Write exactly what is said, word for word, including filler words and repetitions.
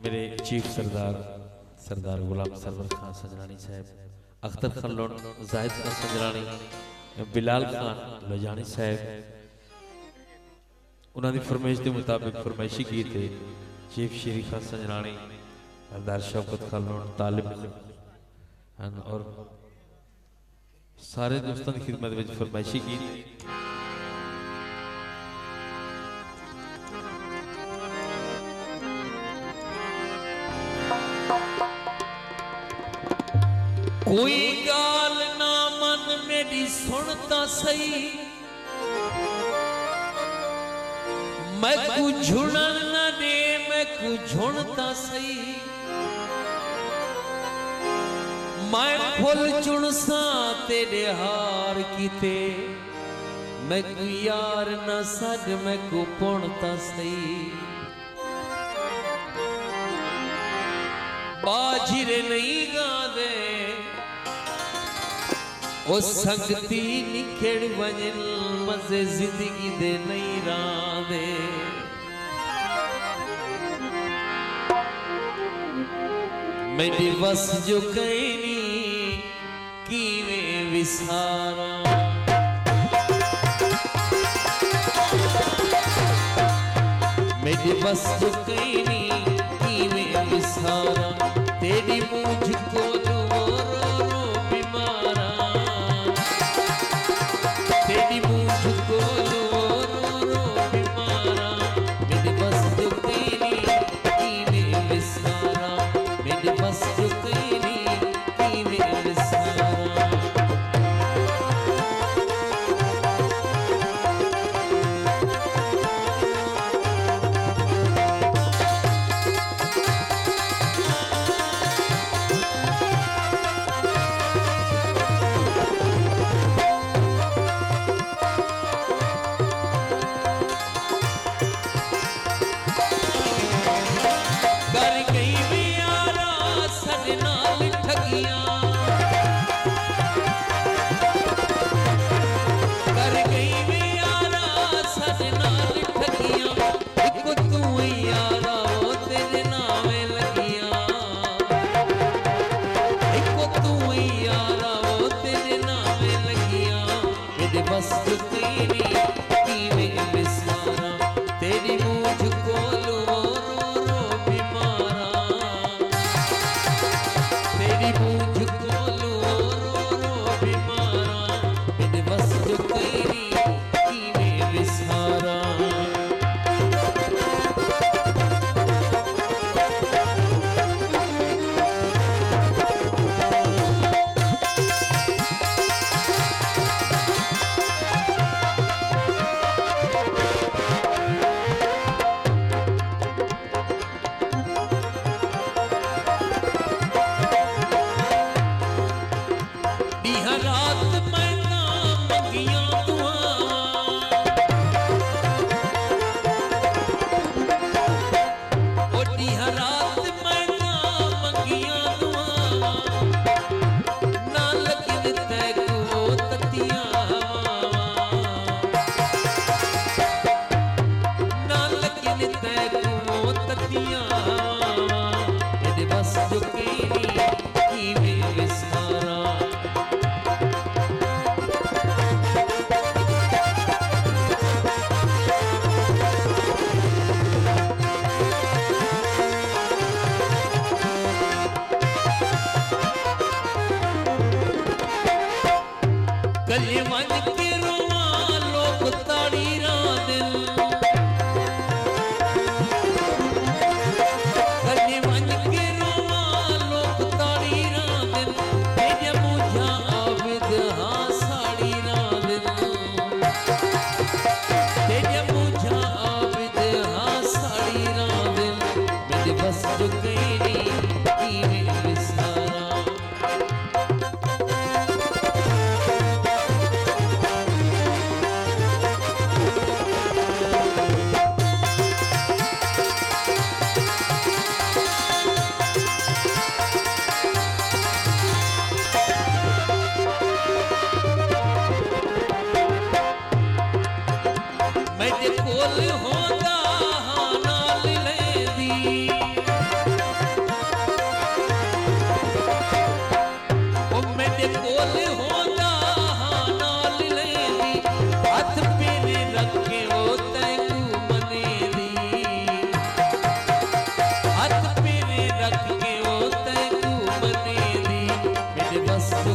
मेरे चीफ सरदार सरदार गुलाम सरवर खान सजरानी साहब, अख्तर खल्लोन जाहिद खान सजरानी, बिलाल खान लजानी साहब, उन्होंने फरमाइश के मुताबिक फरमाइशी की थे चीफ श्री खान सजरानी, सरदार शौकत खल्लोन तालिब और सारे दोस्तों की खिदमत में फरमाइशी की। कोई गाल ना मन मेरी सुनता सही, मैं को झुणन न दे, मैं को झुणता सही, मैं फुल चुनसा तेरे हार कीते, मैं को यार न सद, मैं को पुणता सही, बाजिरे नहीं गा दे ओ संगती निखेड़ वजन, मजे जिंदगी दे नहीं रांदे, मेरी बस जो कहनी कीवे विसारा, मेरी बस जो कहनी कीवे विसारा, तेरी मुझको रो रो बीमारा, तेरी मुझको रो रो बीमारा, मेरी बस जो कहनी कीवे विसारा, मेरी बस जो कहनी कीवे विसारा। बस जो तेरी कीवे विसारा, तेरी मुझको लो रो रो बीमारा, तेरी मुझको लो रो रो बीमारा, मेरे बस जो तेरी कीवे विसारा। तेरे कोल होंदा हां नाल लेंदी हथ पेरे रखे वो तैनू मनेंदी हथ पेरे रख के वो तैनू मनेंदी मेरे बस